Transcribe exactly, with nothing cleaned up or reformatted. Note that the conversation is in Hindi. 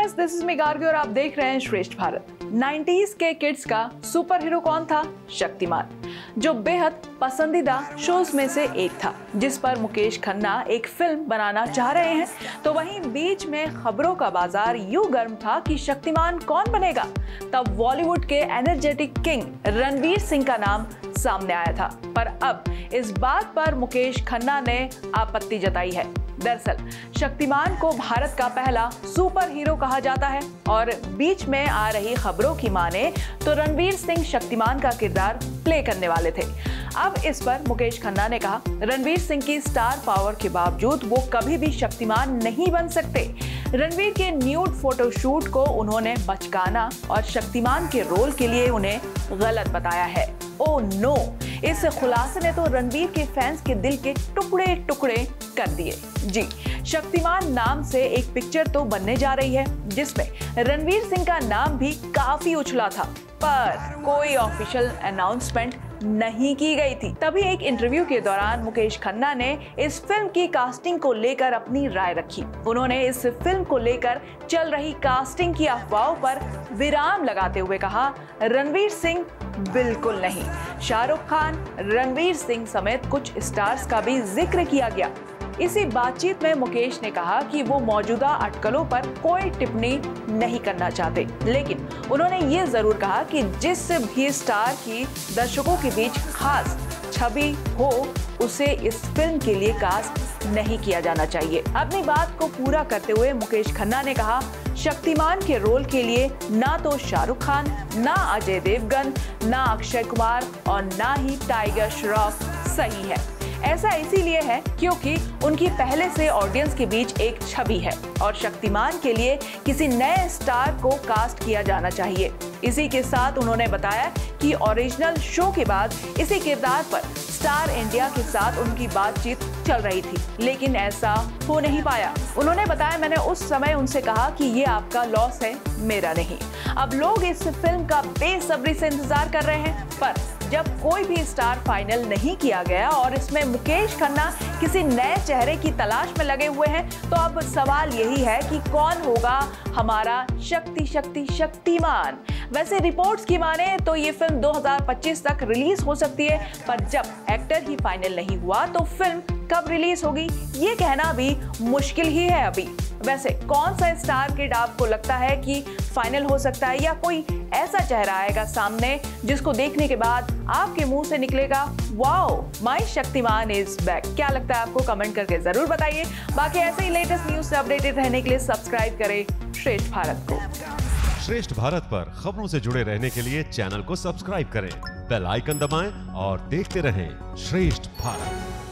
Friends, this is me Gargi और आप देख रहे हैं श्रेष्ठ भारत। नाइंटीज़ के किड्स का सुपर हीरो कौन था? शक्तिमान, जो बेहद पसंदीदा शोज में से एक था, जिस पर मुकेश खन्ना एक फिल्म बनाना चाह रहे हैं। तो वहीं बीच में खबरों का बाजार यूं गर्म था कि शक्तिमान कौन बनेगा। तब बॉलीवुड के एनर्जेटिक किंग रणवीर सिंह का नाम सामने आया था, पर अब इस बात पर मुकेश खन्ना ने आपत्ति जताई है। दरअसल शक्तिमान को भारत का पहला सुपर हीरो कहा जाता है और बीच में आ रही खबरों की माने तो रणवीर सिंह शक्तिमान का किरदार प्ले करने वाले थे। अब इस पर मुकेश खन्ना ने कहा, रणवीर सिंह की स्टार पावर के बावजूद वो कभी भी शक्तिमान नहीं बन सकते। रणवीर के न्यूड फोटोशूट को उन्होंने बचकाना और शक्तिमान के रोल के लिए उन्हें गलत बताया है। Oh no! इस खुलासे ने तो रणवीर के फैंस के दिल के टुकड़े टुकड़े कर दिए। जी, शक्तिमान नाम से एक पिक्चर तो बनने जा रही है जिसमें रणवीर सिंह का नाम भी काफी उछला था, पर कोई ऑफिशियल अनाउंसमेंट नहीं की गई थी। तभी एक इंटरव्यू के दौरान मुकेश खन्ना ने इस फिल्म की कास्टिंग को लेकर अपनी राय रखी। उन्होंने इस फिल्म को लेकर चल रही कास्टिंग की अफवाहों पर विराम लगाते हुए कहा, रणवीर सिंह बिल्कुल नहीं। शाहरुख खान, रणवीर सिंह समेत कुछ स्टार्स का भी जिक्र किया गया। इसी बातचीत में मुकेश ने कहा कि वो मौजूदा अटकलों पर कोई टिप्पणी नहीं करना चाहते, लेकिन उन्होंने ये जरूर कहा कि जिस भी स्टार की दर्शकों के बीच खास छवि हो उसे इस फिल्म के लिए कास्ट नहीं किया जाना चाहिए। अपनी बात को पूरा करते हुए मुकेश खन्ना ने कहा, शक्तिमान के रोल के लिए ना तो शाहरुख खान, ना अजय देवगन, ना अक्षय कुमार और ना ही टाइगर श्रॉफ सही है। ऐसा इसीलिए है क्योंकि उनकी पहले से ऑडियंस के बीच एक छवि है और शक्तिमान के लिए किसी नए स्टार को कास्ट किया जाना चाहिए। इसी के साथ उन्होंने बताया कि ओरिजिनल शो के बाद इसी किरदार पर स्टार इंडिया के साथ उनकी बातचीत चल रही थी, लेकिन ऐसा हो नहीं पाया। उन्होंने बताया, मैंने उस समय उनसे कहा कि ये आपका लॉस है, मेरा नहीं। अब लोग इस फिल्म का बेसब्री से इंतजार कर रहे हैं, पर जब कोई भी स्टार फाइनल नहीं किया गया और इसमें मुकेश खन्ना किसी नए चेहरे की तलाश में लगे हुए हैं, तो अब सवाल यही है कि कौन होगा हमारा शक्ति शक्ति शक्तिमान। वैसे रिपोर्ट्स की माने तो ये फिल्म दो हज़ार पच्चीस तक रिलीज हो सकती है, पर जब एक्टर ही फाइनल नहीं हुआ तो फिल्म कब रिलीज होगी ये कहना भी मुश्किल ही है अभी। वैसे कौन सा स्टार किड आपको लगता है कि फाइनल हो सकता है, या कोई ऐसा चेहरा आएगा सामने जिसको देखने के बाद आपके मुंह से निकलेगा, wow my Shaktiman is back? क्या लगता है आपको? कमेंट करके जरूर बताइए। बाकी ऐसे ही लेटेस्ट न्यूज से अपडेटेड रहने के लिए सब्सक्राइब करें श्रेष्ठ भारत को। श्रेष्ठ भारत पर खबरों से जुड़े रहने के लिए चैनल को सब्सक्राइब करें, बेल आइकन दबाएं और देखते रहें श्रेष्ठ भारत।